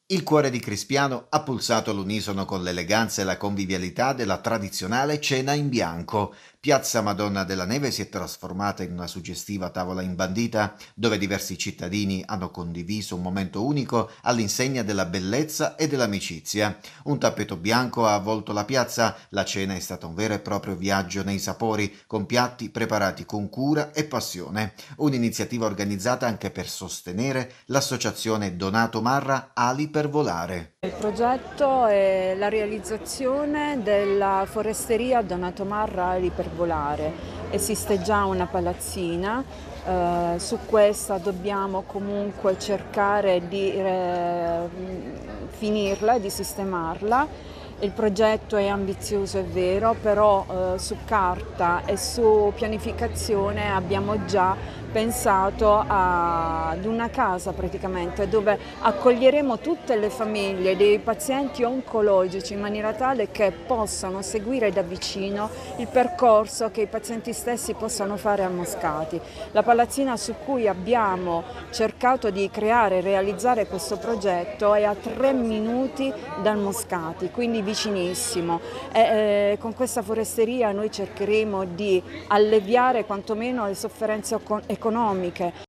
Il cuore di Crispiano ha pulsato all'unisono con l'eleganza e la convivialità della tradizionale cena in bianco. Piazza Madonna della Neve si è trasformata in una suggestiva tavola imbandita dove diversi cittadini hanno condiviso un momento unico all'insegna della bellezza e dell'amicizia. Un tappeto bianco ha avvolto la piazza, la cena è stata un vero e proprio viaggio nei sapori, con piatti preparati con cura e passione. Un'iniziativa organizzata anche per sostenere l'associazione Donato Marra Ali per Volare. Il progetto è la realizzazione della foresteria Donato Marra per volare. Esiste già una palazzina, su questa dobbiamo comunque cercare di finirla, di sistemarla. Il progetto è ambizioso, è vero, però su carta e su pianificazione abbiamo già pensato ad una casa praticamente dove accoglieremo tutte le famiglie dei pazienti oncologici in maniera tale che possano seguire da vicino il percorso che i pazienti stessi possano fare a Moscati. La palazzina su cui abbiamo cercato di creare e realizzare questo progetto è a 3 minuti dal Moscati, quindi vicinissimo. Con questa foresteria noi cercheremo di alleviare quantomeno le sofferenze economiche